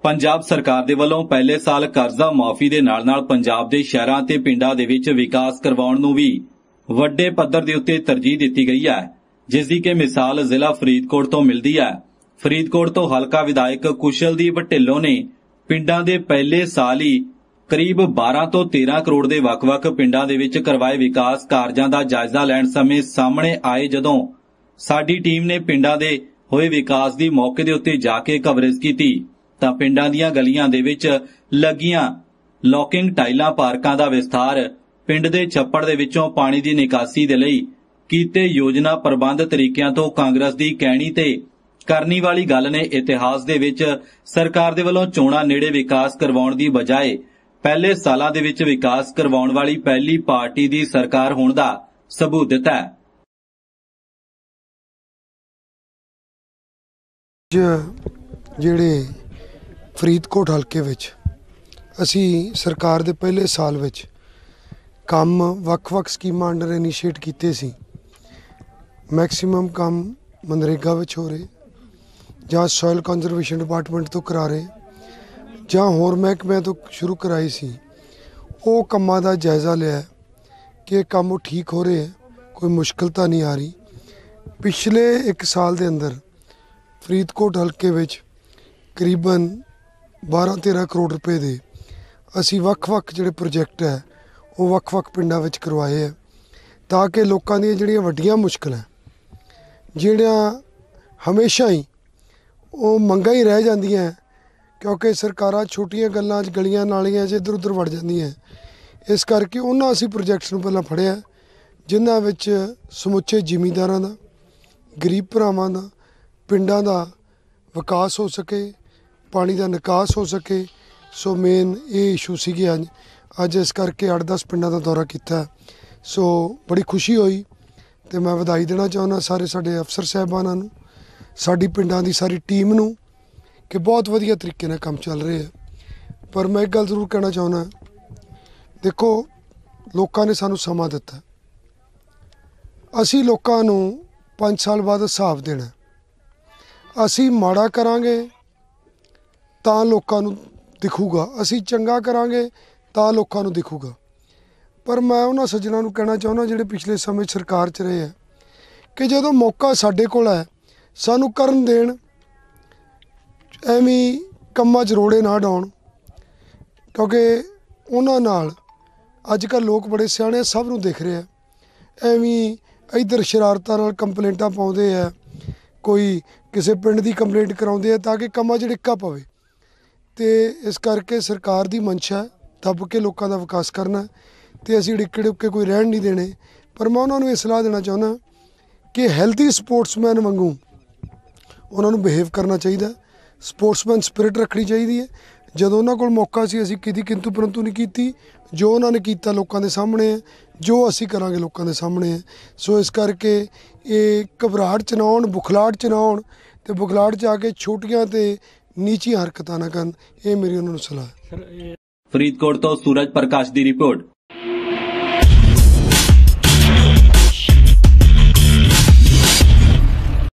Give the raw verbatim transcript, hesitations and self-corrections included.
ਪੰਜਾਬ ਸਰਕਾਰ ਦੇ ਵੱਲੋਂ ਪਹਿਲੇ ਸਾਲ ਕਰਜ਼ਾ ਮਾਫੀ ਦੇ ਨਾਲ-ਨਾਲ ਪੰਜਾਬ ਦੇ ਸ਼ਹਿਰਾਂ ਤੇ ਪਿੰਡਾਂ ਦੇ ਵਿੱਚ ਵਿਕਾਸ ਕਰਵਾਉਣ ਨੂੰ ਵੀ ਵੱਡੇ ਪੱਧਰ ਦੇ ਉੱਤੇ ਤਰਜੀਹ ਦਿੱਤੀ ਗਈ ਹੈ, ਜਿਸ ਦੀ ਕਿ ਮਿਸਾਲ ਜ਼ਿਲ੍ਹਾ ਫਰੀਦਕੋਟ ਤੋਂ ਮਿਲਦੀ ਹੈ। ਫਰੀਦਕੋਟ ਤੋਂ ਹਲਕਾ ਵਿਧਾਇਕ ਕੁਸ਼ਲਦੀਪ ਢਿੱਲੋਂ ਨੇ ਪਿੰਡਾਂ ਦੇ ਪਹਿਲੇ ਸਾਲ ਹੀ ਕਰੀਬ ਬਾਰਾਂ ਤੋਂ ਤੇਰਾਂ ਕਰੋੜ ਦੇ ਵੱਖ-ਵੱਖ ਪਿੰਡਾਂ ਦੇ ਵਿੱਚ ਕਰਵਾਏ ਵਿਕਾਸ ਕਾਰਜਾਂ ਦਾ ਜਾਇਜ਼ਾ ਲੈਣ ਸਮੇਂ ਸਾਹਮਣੇ ਆਏ। ਜਦੋਂ ਸਾਡੀ ਟੀਮ ਨੇ ਪਿੰਡਾਂ ਦੇ ਹੋਏ ਵਿਕਾਸ ਦੀ ਮੌਕੇ ਦੇ ਉੱਤੇ ਜਾ ਕੇ ਕਵਰੇਜ ਕੀਤੀ ਤਾਂ ਪਿੰਡਾਂ ਦੀਆਂ ਗਲੀਆਂ ਦੇ ਵਿੱਚ ਲੱਗੀਆਂ ਲੌਕਿੰਗ ਟਾਈਲਾਂ, ਪਾਰਕਾਂ ਦਾ ਵਿਸਥਾਰ, ਪਿੰਡ ਦੇ ਛੱਪੜ ਦੇ ਵਿੱਚੋਂ ਪਾਣੀ ਦੀ ਨਿਕਾਸੀ ਦੇ ਲਈ ਕੀਤੇ ਯੋਜਨਾ ਪ੍ਰਬੰਧ ਤਰੀਕਿਆਂ ਤੋਂ ਕਾਂਗਰਸ ਦੀ ਕਹਿਣੀ ਤੇ ਕਰਨੀ ਵਾਲੀ ਗੱਲ ਨੇ ਇਤਿਹਾਸ ਦੇ ਵਿੱਚ ਸਰਕਾਰ ਦੇ ਵੱਲੋਂ ਚੋਣਾਂ ਨੇੜੇ ਵਿਕਾਸ ਕਰਵਾਉਣ ਦੀ ਬਜਾਏ ਪਹਿਲੇ ਸਾਲਾਂ ਦੇ ਵਿੱਚ ਵਿਕਾਸ ਕਰਵਾਉਣ ਵਾਲੀ ਪਹਿਲੀ ਪਾਰਟੀ ਦੀ ਸਰਕਾਰ ਹੋਣ ਦਾ ਸਬੂਤ ਦਿੱਤਾ ਹੈ। ਜਿਹੜੇ ਫਰੀਦਕੋਟ ਹਲਕੇ ਵਿੱਚ ਅਸੀਂ ਸਰਕਾਰ ਦੇ ਪਹਿਲੇ ਸਾਲ ਵਿੱਚ ਕੰਮ ਵੱਖ-ਵੱਖ ਸਕੀਮਾਂ ਅੰਡਰ ਇਨੀਸ਼ੀਏਟ ਕੀਤੇ ਸੀ। ਮੈਕਸੀਮਮ ਕੰਮ ਮਨਰੇਗਾ ਵਿੱਚ ਹੋ ਰਹੇ, ਜਾਂ ਸੋਇਲ ਕੰਜ਼ਰਵੇਸ਼ਨ ਡਿਪਾਰਟਮੈਂਟ ਤੋਂ ਕਰਾ ਰਹੇ, ਜਾਂ ਹੋਰ ਮਹਿਕਮਿਆਂ ਤੋਂ ਸ਼ੁਰੂ ਕਰਾਈ ਸੀ। ਉਹ ਕੰਮਾਂ ਦਾ ਜਾਇਜ਼ਾ ਲਿਆ ਕਿ ਕੰਮ ਉਹ ਠੀਕ ਹੋ ਰਹੇ ਹੈ, ਕੋਈ ਮੁਸ਼ਕਿਲ ਤਾਂ ਨਹੀਂ ਆ ਰਹੀ। ਪਿਛਲੇ ਇੱਕ ਸਾਲ ਦੇ ਅੰਦਰ ਫਰੀਦਕੋਟ ਹਲਕੇ ਵਿੱਚ ਕਰੀਬਨ ਬਾਰਾਂ ਤੇਰਾਂ ਕਰੋੜ ਰੁਪਏ ਦੇ ਅਸੀਂ ਵੱਖ-ਵੱਖ ਜਿਹੜੇ ਪ੍ਰੋਜੈਕਟ ਹੈ ਉਹ ਵੱਖ-ਵੱਖ ਪਿੰਡਾਂ ਵਿੱਚ ਕਰਵਾਏ ਹੈ, ਤਾਂ ਕਿ ਲੋਕਾਂ ਦੀਆਂ ਜਿਹੜੀਆਂ ਵੱਡੀਆਂ ਮੁਸ਼ਕਿਲਾਂ ਜਿਹੜੀਆਂ ਹਮੇਸ਼ਾ ਹੀ ਉਹ ਮੰਗਾਂ ਹੀ ਰਹਿ ਜਾਂਦੀਆਂ, ਕਿਉਂਕਿ ਸਰਕਾਰਾਂ ਛੋਟੀਆਂ ਗੱਲਾਂ 'ਚ ਗਲੀਆਂ ਨਾਲੀਆਂ 'ਚ ਇੱਧਰ ਉੱਧਰ ਵੜ ਜਾਂਦੀਆਂ। ਇਸ ਕਰਕੇ ਉਹਨਾਂ ਅਸੀਂ ਪ੍ਰੋਜੈਕਟਸ ਨੂੰ ਪਹਿਲਾਂ ਫੜਿਆ ਜਿਨ੍ਹਾਂ ਵਿੱਚ ਸਮੁੱਚੇ ਜ਼ਿਮੀਂਦਾਰਾਂ ਦਾ, ਗਰੀਬ ਭਰਾਵਾਂ ਦਾ, ਪਿੰਡਾਂ ਦਾ ਵਿਕਾਸ ਹੋ ਸਕੇ, ਪਾਣੀ ਦਾ ਨਿਕਾਸ ਹੋ ਸਕੇ। ਸੋ ਮੇਨ ਇਹ ਇਸ਼ੂ ਸੀਗੇ। ਅੱਜ ਅੱਜ ਇਸ ਕਰਕੇ ਅੱਠ ਦਸ ਪਿੰਡਾਂ ਦਾ ਦੌਰਾ ਕੀਤਾ। ਸੋ ਬੜੀ ਖੁਸ਼ੀ ਹੋਈ ਅਤੇ ਮੈਂ ਵਧਾਈ ਦੇਣਾ ਚਾਹੁੰਦਾ ਸਾਰੇ ਸਾਡੇ ਅਫਸਰ ਸਾਹਿਬਾਨਾਂ ਨੂੰ, ਸਾਡੀ ਪਿੰਡਾਂ ਦੀ ਸਾਰੀ ਟੀਮ ਨੂੰ ਕਿ ਬਹੁਤ ਵਧੀਆ ਤਰੀਕੇ ਨਾਲ ਕੰਮ ਚੱਲ ਰਿਹਾ ਹੈ। ਪਰ ਮੈਂ ਇੱਕ ਗੱਲ ਜ਼ਰੂਰ ਕਹਿਣਾ ਚਾਹੁੰਦਾ, ਦੇਖੋ ਲੋਕਾਂ ਨੇ ਸਾਨੂੰ ਸਮਾਂ ਦਿੱਤਾ, ਅਸੀਂ ਲੋਕਾਂ ਨੂੰ ਪੰਜ ਸਾਲ ਬਾਅਦ ਹਿਸਾਬ ਦੇਣਾ। ਅਸੀਂ ਮਾੜਾ ਕਰਾਂਗੇ ਤਾਂ ਲੋਕਾਂ ਨੂੰ ਦਿਖੂਗਾ, ਅਸੀਂ ਚੰਗਾ ਕਰਾਂਗੇ ਤਾਂ ਲੋਕਾਂ ਨੂੰ ਦਿਖੂਗਾ। ਪਰ ਮੈਂ ਉਹਨਾਂ ਸੱਜਣਾਂ ਨੂੰ ਕਹਿਣਾ ਚਾਹੁੰਦਾ ਜਿਹੜੇ ਪਿਛਲੇ ਸਮੇਂ ਸਰਕਾਰ 'ਚ ਰਹੇ ਹੈ ਕਿ ਜਦੋਂ ਮੌਕਾ ਸਾਡੇ ਕੋਲ ਹੈ ਸਾਨੂੰ ਕਰਨ ਦੇਣ, ਐਵੇਂ ਕੰਮਾਂ 'ਚ ਰੋੜੇ ਨਾ ਡਾਉਣ, ਕਿਉਂਕਿ ਉਹਨਾਂ ਨਾਲ ਅੱਜ ਕੱਲ੍ਹ ਲੋਕ ਬੜੇ ਸਿਆਣੇ ਸਭ ਨੂੰ ਦਿਖ ਰਿਹਾ। ਐਵੇਂ ਇੱਧਰ ਸ਼ਰਾਰਤਾਂ ਨਾਲ ਕੰਪਲੇਂਟਾਂ ਪਾਉਂਦੇ ਆ, ਕੋਈ ਕਿਸੇ ਪਿੰਡ ਦੀ ਕੰਪਲੇਂਟ ਕਰਾਉਂਦੇ ਆ ਤਾਂ ਕਿ ਕੰਮਾਂ 'ਚ ਡਿੱਕਾ ਪਵੇ। ਅਤੇ ਇਸ ਕਰਕੇ ਸਰਕਾਰ ਦੀ ਮਨਸ਼ਾ ਦੱਬ ਕੇ ਲੋਕਾਂ ਦਾ ਵਿਕਾਸ ਕਰਨਾ ਅਤੇ ਅਸੀਂ ਡਿੱਕੇ ਡੁੱਕੇ ਕੋਈ ਰਹਿਣ ਨਹੀਂ ਦੇਣੇ। ਪਰ ਮੈਂ ਉਹਨਾਂ ਨੂੰ ਇਹ ਸਲਾਹ ਦੇਣਾ ਚਾਹੁੰਦਾ ਕਿ ਹੈਲਥੀ ਸਪੋਰਟਸਮੈਨ ਵਾਂਗੂ ਉਹਨਾਂ ਨੂੰ ਬਿਹੇਵ ਕਰਨਾ ਚਾਹੀਦਾ, ਸਪੋਰਟਸਮੈਨ ਸਪਿਰਿਟ ਰੱਖਣੀ ਚਾਹੀਦੀ ਹੈ। ਜਦੋਂ ਉਹਨਾਂ ਕੋਲ ਮੌਕਾ ਸੀ ਅਸੀਂ ਕਿਹਦੀ ਕਿੰਤੂ ਪਰੰਤੂ ਨਹੀਂ ਕੀਤੀ, ਜੋ ਉਹਨਾਂ ਨੇ ਕੀਤਾ ਲੋਕਾਂ ਦੇ ਸਾਹਮਣੇ ਹੈ, ਜੋ ਅਸੀਂ ਕਰਾਂਗੇ ਲੋਕਾਂ ਦੇ ਸਾਹਮਣੇ ਹੈ। ਸੋ ਇਸ ਕਰਕੇ ਇਹ ਘਬਰਾਹਟ 'ਚ ਨਾ ਆਉਣ, ਬੁਖਲਾਹਟ 'ਚ ਨਾ ਆਉਣ ਅਤੇ ਬੁਖਲਾਹਟ 'ਚ ਆ ਕੇ ਛੋਟੀਆਂ ਅਤੇ ਨੀਚੀਆਂ ਹਰਕਤਾਂ ਨਾ ਕਰਨ, ਇਹ ਮੇਰੀ ਉਹਨਾਂ ਨੂੰ ਸਲਾਹ ਹੈ। ਫਰੀਦਕੋਟ ਤੋਂ ਸੂਰਜ ਪ੍ਰਕਾਸ਼ ਦੀ ਰਿਪੋਰਟ।